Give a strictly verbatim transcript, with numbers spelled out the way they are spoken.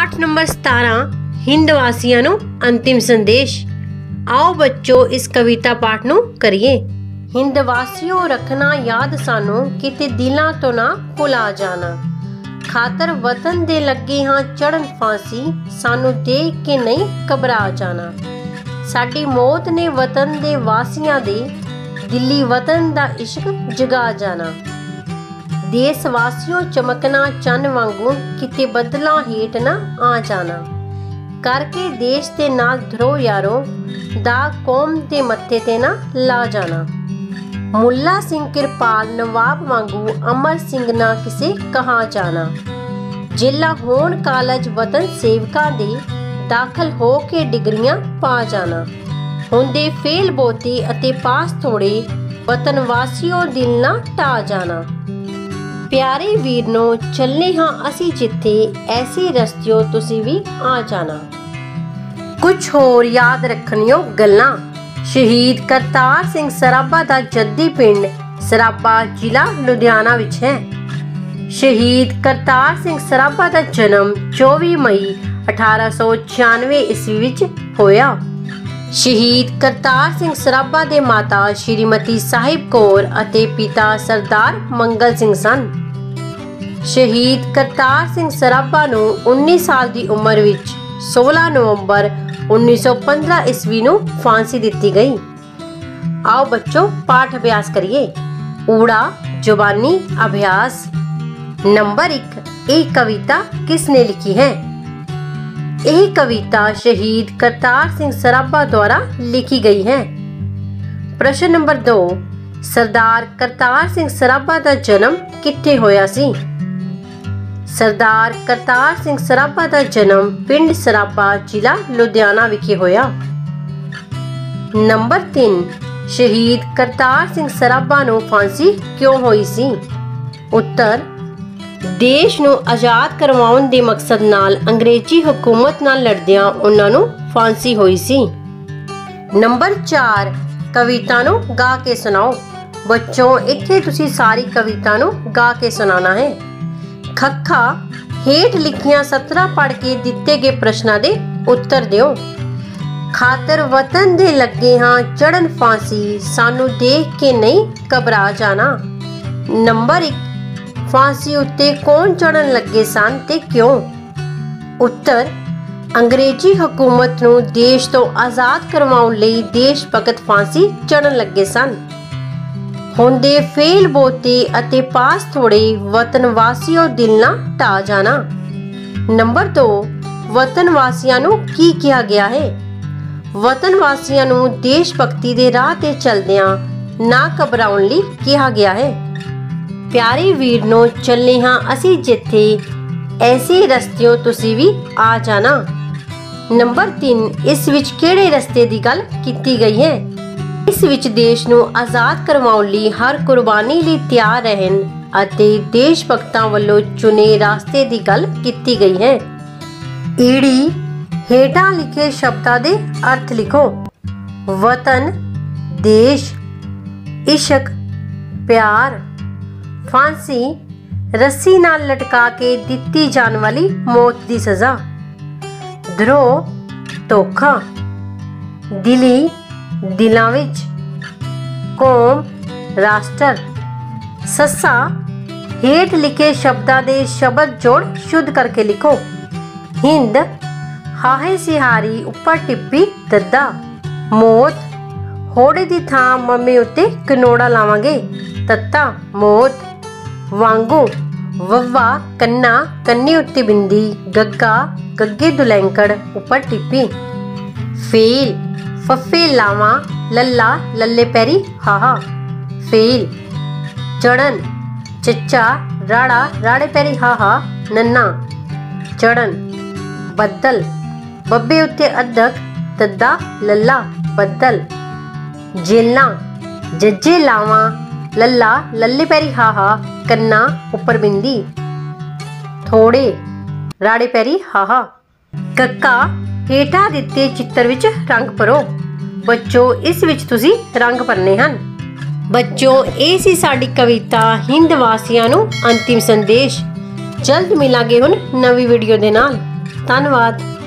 पाठ नंबर सतारह हिंद वासियों नू अंतिम संदेश। आओ बच्चों इस कविता पाठ नू करिए। हिंद वासियों रखना याद सानू किते दिलां तो ना भुला जाना। खातर वतन दे लगे हाँ चढ़न फांसी सानू देख के नहीं घबरा जाना। साडी मौत ने वतन दे वासियां दे दिल्ली वतन दा इश्क जगा जाना। देश वासियों चमकना चन वांगू किते बदला हेठ ना आ जाना। करके देश दे नाल धरो यारो दाग कौम दे मत्थे ते ना ला जाना। मुल्ला सिंह किरपाल नवाब वांगू अमर सिंह ना किसे कहा जाना। जिला होण कालज वतन सेवकां दे दाखल हो के डिग्रियां पा जाना। हुंदे फेल बोते अते पास थोड़े वतन वासियों दिल ना टा जाना। प्यारे वीर नो चलने हाँ असी जिथे ऐसे रस्तियों तुसी भी आ जाना। कुछ होर याद रखनियो गल्लां। शहीद करतार सिंह सराभा दा जद्दी पिंड सराभा जिला लुधियाना विच है। शहीद करतार सिंह सराभा दा जन्म चौबी मई अठारह सौ छियानवे ईस्वी विच होया। शहीद करतार सिंह सराभा दे माता श्रीमती साहिब कौर अते पिता सरदार मंगल सिंह सन। शहीद करतार सिंह सराभा नू उन्नीस साल दी उम्र विच सोलह नवंबर उन्नीस सौ पंद्रह ईस्वी नू फांसी दिती गई। आओ बच्चों पाठ अभ्यास करिए। ऊड़ा जुबानी अभ्यास। नंबर एक, यह कविता किसने लिखी है? यह कविता शहीद करतार सिंह सराभा द्वारा लिखी गई है। प्रश्न नंबर दो, सरदार करतार सिंह सराभा का जन्म कित्थे होया सी? सरदार करतार सिंह सराभा का जन्म पिंड सराभा जिला लुधियाना विखे होया। नंबर तीन, शहीद करतार सिंह सराभा नू फांसी क्यों होई सी? उत्तर, देश नू आजाद करवाउण दे मकसद नाल अंग्रेजी हुकूमत नाल लड़दियां उन्हां नू फांसी होई सी। नंबर चार, कविता नू गा के सुनाओ। बच्चों इत्थे तुसी सारी कविता नू गा के सुनाना है। खक्खा हेठ लिखियां सत्रह पढ़ के दिते गए प्रश्नां दे उत्तर दिओ। खातर वतन दे लगे हाँ चढ़न फांसी सानू देख के नहीं घबरा जाना। नंबर एक, फांसी उत्ते कौन चढ़न लगे सन ते क्यों? उत्तर, अंग्रेजी हुकूमत नू देश तो आजाद करवाउण लई देश भगत फांसी चढ़न लगे सन। हुंदे फेल बोते अते पास थोड़े वतन वासियों दिल ना टा जाना। नंबर दो, वतन वासियां नू की किया गया है? वतन वासियां नू देश भक्ति दे राह ते चलदियां ना घबराउण लई कहा गया है। प्यारे वीर नो चलने हाँ असी जिथे ऐसे रस्तियों तुसी भी आ जाना। नंबर तीन, इस विच केड़े रस्ते दी गल कीती गई है? इस विच देश नू आजाद करवाउण लई हर कुर्बानी लई तैयार रहन अते देश भक्तां वल्लों चुने रास्ते दी गल कीती गई है। ईड़ी हेठां लिखे शब्दां दे अर्थ लिखो। वतन, देश, इश्क, प्यार, फांसी, रस्सी नाल लटका के दिती जान वाली मौत दी सजा, द्रोह, धोखा, दिली, दिलां विच, कौम, राष्ट्र। सस्सा हेठ लिखे शब्दां दे शब्द जोड़ शुद्ध करके लिखो। हिंद हाहे सिहारी उपर टिप्पी दद्दा। मौत होड़े दी थां मम्मे उत्ते कनोड़ा लावांगे तत्ता मौत। वांगू वव्वा कन्ना कन्ने उत्ते बिंदी गग्गा गग्गे दुलैंकड़ उपर टिप्पी। फेल फफे लावा लल्ला लल्ले पैरी हाहा फेल। चढ़न चच्चा राड़ा राड़े पैरी हाहा नन्ना चढ़न। बद्दल बब्बे उत्ते अद्धक दद्दा लल्ला बद्दल। जेला जज्जे लावा लल्ला लल्ले पैरी हाहा कन्ना उपर बिंदी। थोड़े राड़े पैरी हाहा। कक्का हेठा दिते चित्र विच रंग भरो। बच्चों इस विच तुसी रंग भरने हन। बच्चों ये सी साडी कविता हिंद वासियां नू अंतिम संदेश। जल्द मिलांगे हुण नवी वीडियो दे नाल। ਧੰਨਵਾਦ।